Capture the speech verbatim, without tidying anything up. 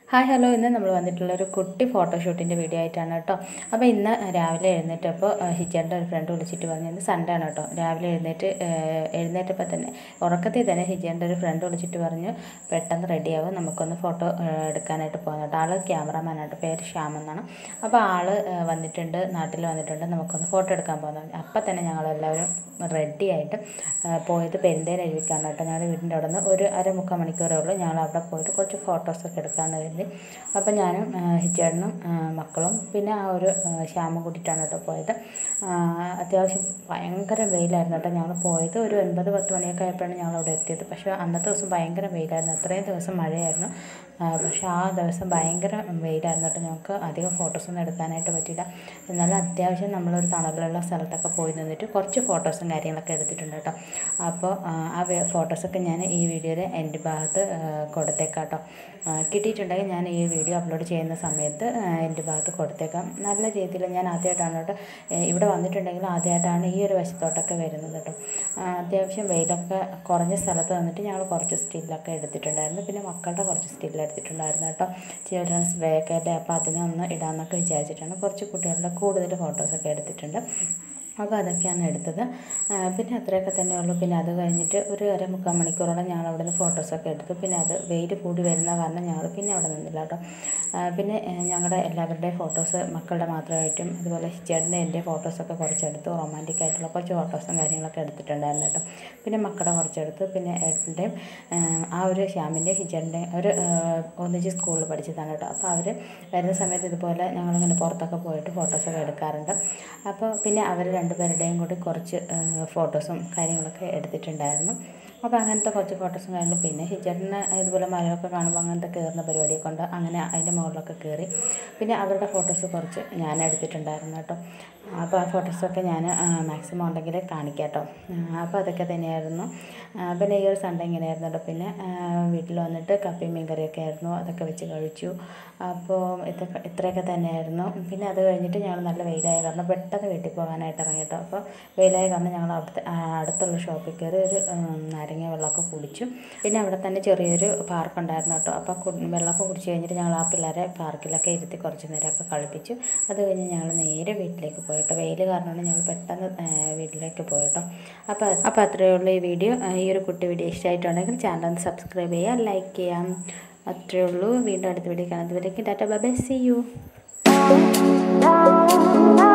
Hi hello ഇന്ന് നമ്മൾ വന്നിട്ടുള്ളൊരു കുട്ടി ഫോട്ടോഷൂട്ടിൻ്റെ വീഡിയോ ആയിട്ടാണ് കേട്ടോ. അപ്പോൾ ഇന്ന് രാവിലെ എഴുന്നേറ്റപ്പോൾ ഹിജറിൻ്റെ ഒരു ഫ്രണ്ട് വിളിച്ചിട്ട് പറഞ്ഞു, ഇന്ന് സൺഡേ ആണ് കേട്ടോ. രാവിലെ എഴുന്നേറ്റ് എഴുന്നേറ്റപ്പോൾ തന്നെ ഉറക്കത്തിൽ തന്നെ ഹിജറിൻ്റെ ഒരു ഫ്രണ്ട് വിളിച്ചിട്ട് പറഞ്ഞു, പെട്ടെന്ന് റെഡിയാവും, നമുക്കൊന്ന് ഫോട്ടോ എടുക്കാനായിട്ട് പോകുന്നു കേട്ടോ. ആൾ ക്യാമറമാനായിട്ട്, പേര് ശ്യാം എന്നാണ്. അപ്പോൾ ആൾ വന്നിട്ടുണ്ട്, നാട്ടിൽ വന്നിട്ടുണ്ട്, നമുക്കൊന്ന് ഫോട്ടോ എടുക്കാൻ പോകുന്നത്. അപ്പം തന്നെ ഞങ്ങളെല്ലാവരും റെഡിയായിട്ട് പോയത് പെരുന്തേൻ എഴുതിക്കാണ് കേട്ടോ. ഞങ്ങളുടെ വീടിൻ്റെ അവിടെ നിന്ന് ഒരു അര മുക്കാൽ മണിക്കൂറേ ഉള്ളൂ. ഞങ്ങൾ അവിടെ പോയിട്ട് കുറച്ച് ഫോട്ടോസൊക്കെ എടുക്കാമെന്ന് കരുതി. അപ്പം ഞാനും ഹിജേട്ടനും മക്കളും പിന്നെ ആ ഒരു ശ്യാമും കൂട്ടിയിട്ടാണ് കേട്ടോ പോയത്. അത്യാവശ്യം ഭയങ്കര വെയിലായിരുന്നു കേട്ടോ. ഞങ്ങൾ പോയത് ഒരു ഒൻപത് പത്ത് മണിയൊക്കെ ആയപ്പോഴാണ് ഞങ്ങൾ അവിടെ എത്തിയത്. പക്ഷേ അന്നത്തെ ദിവസം ഭയങ്കര വെയിലായിരുന്നു. അത്രയും ദിവസം മഴയായിരുന്നു, പക്ഷേ ആ ദിവസം ഭയങ്കര വെയിലായിരുന്നു കേട്ടോ. ഞങ്ങൾക്ക് അധികം ഫോട്ടോസൊന്നും എടുക്കാനായിട്ട് പറ്റില്ല. എന്നാലും അത്യാവശ്യം നമ്മളൊരു തണലുള്ള സ്ഥലത്തൊക്കെ പോയി നിന്നിട്ട് കുറച്ച് ഫോട്ടോസും കാര്യങ്ങളൊക്കെ എടുത്തിട്ടുണ്ട് കേട്ടോ. അപ്പോൾ ആ ഫോട്ടോസൊക്കെ ഞാൻ ഈ വീഡിയോയുടെ എൻ്റെ ഭാഗത്ത് കൊടുത്തേക്കാം കേട്ടോ. കിട്ടിയിട്ടുണ്ടെങ്കിൽ ഞാൻ ഈ വീഡിയോ അപ്ലോഡ് ചെയ്യുന്ന സമയത്ത് എൻ്റെ ഭാഗത്ത് കൊടുത്തേക്കാം. നല്ല രീതിയിൽ ഞാൻ ആദ്യമായിട്ടാണ് കേട്ടോ ഇവിടെ വന്നിട്ടുണ്ടെങ്കിൽ ആദ്യമായിട്ടാണ് ഈ ഒരു വശത്തോട്ടൊക്കെ വരുന്നത് കേട്ടോ. അത്യാവശ്യം വെയിലൊക്കെ കുറഞ്ഞ സ്ഥലത്ത് വന്നിട്ട് ഞങ്ങൾ കുറച്ച് സ്റ്റില്ലൊക്കെ എടുത്തിട്ടുണ്ടായിരുന്നു. പിന്നെ മക്കളുടെ കുറച്ച് സ്റ്റിൽ എടുത്തിട്ടുണ്ടായിരുന്നു കേട്ടോ. ചിൽഡ്രൻസ് ഡേ ഒക്കെ അല്ലേ, അപ്പോൾ അതിനൊന്ന് ഇടാമെന്നൊക്കെ വിചാരിച്ചിട്ടാണ്. കുറച്ച് കുട്ടികളുടെ കൂടുതൽ ഫോട്ടോസൊക്കെ എടുത്തിട്ടുണ്ട്. അപ്പോൾ അതൊക്കെയാണ് എടുത്തത്. പിന്നെ അത്രയൊക്കെ തന്നെ ഉള്ളൂ. പിന്നെ അത് കഴിഞ്ഞിട്ട് ഒരു അര മുക്കാൽ മണിക്കൂറോളം ഞങ്ങൾ അവിടെ നിന്ന് ഫോട്ടോസൊക്കെ എടുത്തു. പിന്നെ അത് വെയിൽ കൂടി വരുന്ന കാരണം ഞങ്ങൾ പിന്നെ അവിടെ നിന്നില്ല കേട്ടോ. പിന്നെ ഞങ്ങളുടെ എല്ലാവരുടെയും ഫോട്ടോസ്, മക്കളുടെ മാത്രമായിട്ടും അതുപോലെ ചേട്ടൻ്റെ എൻ്റെ ഫോട്ടോസൊക്കെ കുറച്ചെടുത്തു. റൊമാൻറ്റിക് ആയിട്ടുള്ള കുറച്ച് ഫോട്ടോസും കാര്യങ്ങളൊക്കെ എടുത്തിട്ടുണ്ടായിരുന്നു കേട്ടോ. പിന്നെ മക്കളുടെ കുറച്ചെടുത്ത്, പിന്നെ ഏട്ടൻ്റെയും ആ ഒരു ശ്യാമിൻ്റെയും ഹിജറിൻ്റെയും ഒരു ഒന്നിച്ച് സ്കൂളിൽ പഠിച്ചതാണ് കേട്ടോ. അപ്പോൾ അവർ വരുന്ന സമയത്ത് ഇതുപോലെ ഞങ്ങളിങ്ങനെ പുറത്തൊക്കെ പോയിട്ട് ഫോട്ടോസൊക്കെ എടുക്കാറുണ്ട്. അപ്പോൾ പിന്നെ അവർ രണ്ടുപേരുടെയും കൂടി കുറച്ച് ഫോട്ടോസും കാര്യങ്ങളൊക്കെ എടുത്തിട്ടുണ്ടായിരുന്നു. അപ്പോൾ അങ്ങനത്തെ കുറച്ച് ഫോട്ടോസും കാര്യങ്ങളും. പിന്നെ ഹിജറിന് ഇതുപോലെ മരമൊക്കെ കാണുമ്പോൾ അങ്ങനത്തെ കയറുന്ന പരിപാടിയൊക്കെ ഉണ്ട്. അങ്ങനെ അതിൻ്റെ മുകളിലൊക്കെ കയറി. പിന്നെ അവരുടെ ഫോട്ടോസ് കുറച്ച് ഞാൻ എടുത്തിട്ടുണ്ടായിരുന്നു കേട്ടോ. അപ്പോൾ ആ ഫോട്ടോസൊക്കെ ഞാൻ മാക്സിമം ഉണ്ടെങ്കിൽ കാണിക്കാം കേട്ടോ. അപ്പോൾ അതൊക്കെ തന്നെയായിരുന്നു. പിന്നെ ഈ ഒരു സൺഡേ ഇങ്ങനെയായിരുന്നു കേട്ടോ. പിന്നെ വീട്ടിൽ വന്നിട്ട് കപ്പയും മീൻ കറിയൊക്കെ ആയിരുന്നു, അതൊക്കെ വെച്ച് കഴിച്ചു. അപ്പോൾ ഇതൊക്കെ ഇത്രയൊക്കെ തന്നെയായിരുന്നു. പിന്നെ അത് കഴിഞ്ഞിട്ട് ഞങ്ങൾ നല്ല വെയിലായ കാരണം പെട്ടെന്ന് വീട്ടിൽ പോകാനായിട്ട് ഇറങ്ങി കേട്ടോ. അപ്പോൾ വെയിലായ കാരണം ഞങ്ങൾ അവിടുത്തെ അടുത്തുള്ള ഷോപ്പിൽ കയറി ഒരു നാരങ്ങ വെള്ളമൊക്കെ കുടിച്ചു. പിന്നെ അവിടെ തന്നെ ചെറിയൊരു പാർക്ക് ഉണ്ടായിരുന്നു കേട്ടോ. അപ്പോൾ വെള്ളമൊക്കെ കുടിച്ച് കഴിഞ്ഞിട്ട് ഞങ്ങൾ ആ പിള്ളേരെ പാർക്കിലൊക്കെ ഇരുത്തി കുറച്ച് നേരമൊക്കെ കളിപ്പിച്ചു. അത് കഴിഞ്ഞ് ഞങ്ങൾ നേരെ വീട്ടിലേക്ക് പോയി കേട്ടോ. വെയിൽ കാരണമാണ് ഞങ്ങൾ പെട്ടെന്ന് വീട്ടിലേക്ക് പോയി കേട്ടോ. അപ്പോൾ അപ്പോൾ അത്രയേ ഉള്ളൂ ഈ വീഡിയോ. ഈ ഒരു കുട്ടി വീഡിയോ ഇഷ്ടമായിട്ടുണ്ടെങ്കിൽ ചാനൽ ഒന്ന് സബ്സ്ക്രൈബ് ചെയ്യാം, ലൈക്ക് ചെയ്യാം. അത്രയേ ഉള്ളൂ. വീണ്ടും അടുത്ത വീഡിയോ കാണുന്നതുവരേക്കും tata bye bye, see U.